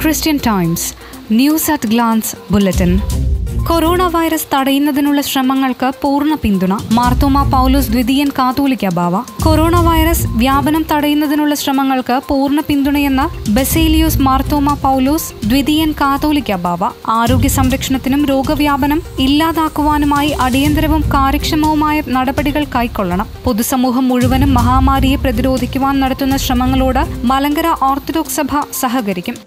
Christian Times News at Glance Bulletin. Corona virus തടയുന്നതിനുള്ള ശ്രമങ്ങൾക്ക് പൂർണ്ണ പിന്തുണ. മാർത്തോമാ പൗലോസ് ദ്വിതീയൻ കാതോലിക്ക ബാവ. കൊറോണ വൈറസ് വ്യാപനം തടയുന്നതിനുള്ള ശ്രമങ്ങൾക്ക് പൂർണ്ണ പിന്തുണയെന്ന് ബസേലിയോസ് മാർത്തോമാ പൗലോസ് ദ്വിതീയൻ കാതോലിക്ക ബാവ. ആരോഗ്യ സംരക്ഷണത്തിനും രോഗവ്യാപനം ഇല്ലാതാക്കുവാനുമായി അടിയന്തരവും കാര്യക്ഷമവുമായ നടപടികൾ കൈക്കൊള്ളണം. പൊതുസമൂഹം മുഴുവനും മഹാമാരിയെ പ്രതിരോധിക്കുവാൻ നടത്തുന്ന ശ്രമങ്ങളോട് മലങ്കര ഓർത്തഡോക്സ് സഭ സഹകരിക്കും.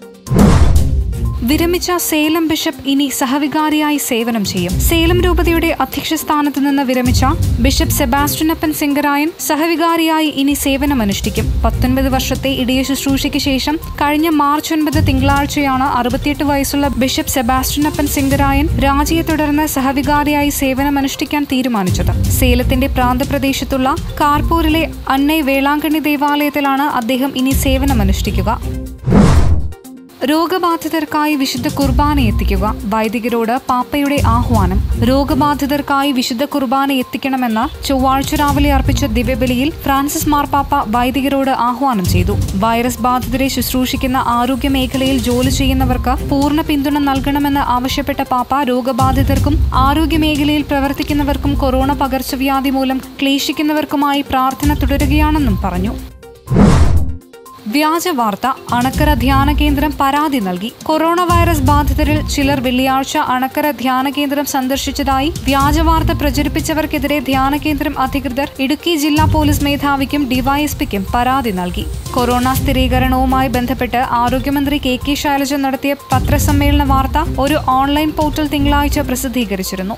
വിരമിച്ച സേലം ബിഷപ്പ് ഇനി സഹവികാരിയായി സേവനം ചെയ്യും. സേലം രൂപതയുടെ അധ്യക്ഷ സ്ഥാനത്ത് നിന്ന് വിരമിച്ച ബിഷപ്പ് സെബാസ്റ്റ്യനപ്പൻ സിംഗരായൻ സഹവികാരിയായി ഇനി സേവനമനുഷ്ഠിക്കും. 19 വർഷത്തെ ഇടയ ശുശ്രൂഷയ്ക്ക് ശേഷം കഴിഞ്ഞ മാർച്ച് 9 തിങ്കളാഴ്ചയാണ് 68 വയസ്സുള്ള ബിഷപ്പ് സെബാസ്റ്റ്യനപ്പൻ സിംഗരായൻ രാജിയെ തുടർന്ന് സഹവികാരിയായി സേവനമനുഷ്ഠിക്കാൻ തീരുമാനിച്ചത്. സേലത്തിന്റെ പ്രാന്തപ്രദേശത്തുള്ള കാർപൂരിലെ അന്നൈ വേളാങ്കണ്ണി ദേവാലയത്തിലാണ് അദ്ദേഹം ഇനി സേവനമനുഷ്ഠിക്കുക. രോഗബാധിതർക്കായി വിശുദ്ധ കുർബാന എത്തിക്കുക. വൈദികരോട് പാപ്പയുടെ ആഹ്വാനം. രോഗബാധിതർക്കായി വിശുദ്ധ കുർബാന എത്തിക്കണമെന്ന് ചൊവ്വാഴ്ച രാവിലെ അർപ്പിച്ച ദിവ്യബലിയിൽ ഫ്രാൻസിസ് മാർപ്പാപ്പ വൈദികരോട് ആഹ്വാനം ചെയ്തു. വൈറസ് ബാധിതരെ ശുശ്രൂഷിക്കുന്ന ആരോഗ്യ മേഖലയിൽ ജോലി ചെയ്യുന്നവർക്ക് പൂർണ്ണ പിന്തുണ നൽകണമെന്ന് ആവശ്യപ്പെട്ട പാപ്പ രോഗബാധിതർക്കും ആരോഗ്യ മേഖലയിൽ പ്രവർത്തിക്കുന്നവർക്കും കൊറോണ പകർച്ചവ്യാധി മൂലം ക്ലേശിക്കുന്നവർക്കുമായി പ്രാർത്ഥന തുടരുകയാണെന്നും പറഞ്ഞു. വ്യാജ വാർത്ത. അണക്കര ധ്യാന കേന്ദ്രം പരാതി നൽകി. കൊറോണ വൈറസ് ബാധിതരിൽ ചിലർ വെള്ളിയാഴ്ച അണക്കര ധ്യാന കേന്ദ്രം സന്ദർശിച്ചതായി വ്യാജവാർത്ത പ്രചരിപ്പിച്ചവർക്കെതിരെ ധ്യാന കേന്ദ്രം അധികൃതർ ഇടുക്കി ജില്ലാ പോലീസ് മേധാവിക്കും ഡിവൈഎസ്പിക്കും പരാതി നൽകി. കൊറോണ സ്ഥിരീകരണവുമായി ബന്ധപ്പെട്ട് ആരോഗ്യമന്ത്രി കെ ശൈലജ നടത്തിയ പത്രസമ്മേളന വാർത്ത ഒരു ഓൺലൈൻ പോർട്ടൽ തിങ്കളാഴ്ച പ്രസിദ്ധീകരിച്ചിരുന്നു.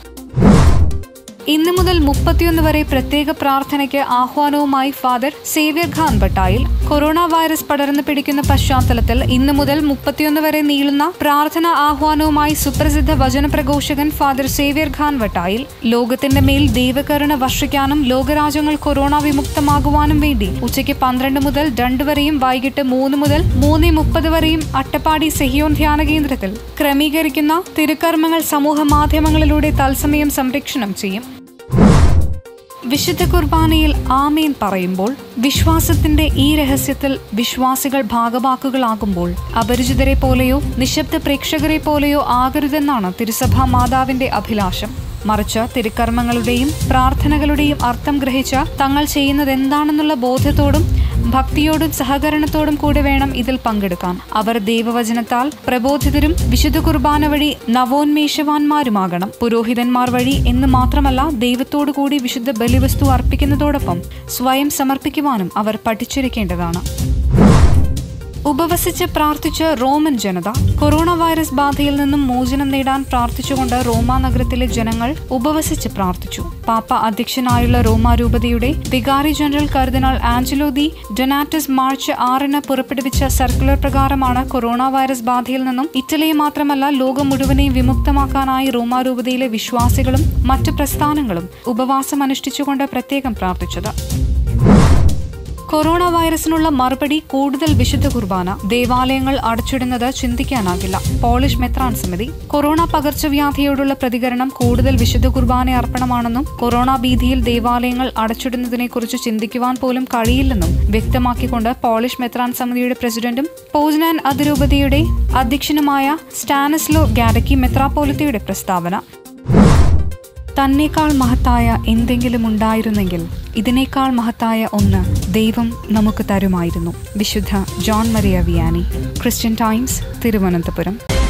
ഇന്നു മുതൽ 31 വരെ പ്രത്യേക പ്രാർത്ഥനയ്ക്ക് ആഹ്വാനവുമായി father Xavier Khan Vattayil. Corona virus പടർന്നു പിടിക്കുന്ന പശ്ചാത്തലത്തിൽ ഇന്നു മുതൽ 31 വരെ നീളുന്ന പ്രാർത്ഥന ആഹ്വാനവുമായി സുപ്രസിദ്ധ വചനപ്രഘോഷകൻ ഫാദർ സേവ്യർ ഖാൻ ഭട്ടായിൽ. ലോകത്തിന്റെ മേൽ ദൈവകരുണ വർഷിക്കാനും ലോകരാജ്യങ്ങൾ കൊറോണ വിമുക്തമാകുവാനും വേണ്ടി ഉച്ചയ്ക്ക് 12 മുതൽ 2 വരെയും വൈകിട്ട് 3 മുതൽ 3:30 വരെയും അട്ടപ്പാടി സെഹിയോൻ ധ്യാന കേന്ദ്രത്തിൽ ക്രമീകരിക്കുന്ന തിരുക്കർമ്മങ്ങൾ സമൂഹ മാധ്യമങ്ങളിലൂടെ തത്സമയം സംരക്ഷണം ചെയ്യും. വിശുദ്ധ കുർബാനയിൽ ആമേൻ പറയുമ്പോൾ വിശ്വാസത്തിന്റെ ഈ രഹസ്യത്തിൽ വിശ്വാസികൾ ഭാഗവാക്കുകളാകുമ്പോൾ അപരിചിതരെ പോലെയോ നിശബ്ദ പ്രേക്ഷകരെ പോലെയോ ആകരുതെന്നാണ് തിരുസഭാ മാതാവിന്റെ അഭിലാഷം. മറിച്ച് തിരുക്കർമ്മങ്ങളുടെയും പ്രാർത്ഥനകളുടെയും അർത്ഥം ഗ്രഹിച്ച തങ്ങൾ ചെയ്യുന്നത് എന്താണെന്നുള്ള ബോധത്തോടും ഭക്തിയോടും സഹകരണത്തോടും കൂടി വേണം ഇതിൽ പങ്കെടുക്കാൻ. അവർ ദൈവവചനത്താൽ പ്രബോധിതരും വിശുദ്ധ കുർബാന വഴി നവോന്മേഷവാന്മാരുമാകണം. പുരോഹിതന്മാർ വഴി എന്ന് മാത്രമല്ല, ദൈവത്തോടു കൂടി വിശുദ്ധ ബലിവസ്തു അർപ്പിക്കുന്നതോടൊപ്പം സ്വയം സമർപ്പിക്കുവാനും അവർ പഠിച്ചിരിക്കേണ്ടതാണ്. ഉപവസിച്ച് പ്രാർത്ഥിച്ച് റോമൻ ജനത. കൊറോണ വൈറസ് ബാധയിൽ നിന്നും മോചനം നേടാൻ പ്രാർത്ഥിച്ചുകൊണ്ട് റോമാ നഗരത്തിലെ ജനങ്ങൾ ഉപവസിച്ച് പ്രാർത്ഥിച്ചു. പാപ്പ അധ്യക്ഷനായുള്ള റോമാ രൂപതയുടെ വികാരി general cardinal Angelo De Donatis March 6 പുറപ്പെടുവിച്ച സർക്കുലർ പ്രകാരമാണ് കൊറോണ വൈറസ് ബാധയിൽ നിന്നും ഇറ്റലിയെ മാത്രമല്ല ലോകം മുഴുവനെയും വിമുക്തമാക്കാനായി റോമാ രൂപതയിലെ വിശ്വാസികളും മറ്റു പ്രസ്ഥാനങ്ങളും ഉപവാസം അനുഷ്ഠിച്ചുകൊണ്ട് പ്രത്യേകം പ്രാർത്ഥിച്ചത്. കൊറോണ വൈറസിനുള്ള മറുപടി കൂടുതൽ വിശുദ്ധ കുർബാന. ദേവാലയങ്ങൾ അടച്ചിടുന്നത് ചിന്തിക്കാനാകില്ല. പോളിഷ് മെത്രാൻ സമിതി. കൊറോണ പകർച്ചവ്യാധിയോടുള്ള പ്രതികരണം കൂടുതൽ വിശുദ്ധ കുർബാന അർപ്പണമാണെന്നും കൊറോണ ഭീതിയിൽ ദേവാലയങ്ങൾ അടച്ചിടുന്നതിനെക്കുറിച്ച് ചിന്തിക്കുവാൻ പോലും കഴിയില്ലെന്നും വ്യക്തമാക്കിക്കൊണ്ട് പോളിഷ് മെത്രാൻ സമിതിയുടെ പ്രസിഡന്റും പോസ്നാൻ അതിരൂപതയുടെ അധ്യക്ഷനുമായ സ്റ്റാനിസ്ലോ ഗാഡക്കി മെത്രാപ്പോലിത്തയുടെ പ്രസ്താവന. തന്നേക്കാൾ മഹത്തായ എന്തെങ്കിലും ഉണ്ടായിരുന്നെങ്കിൽ ഇതിനേക്കാൾ മഹത്തായ ഒന്ന് ദൈവം നമുക്ക് തരുമായിരുന്നു. വിശുദ്ധ John Maria Vianney. Christian Times, Thiruvananthapuram.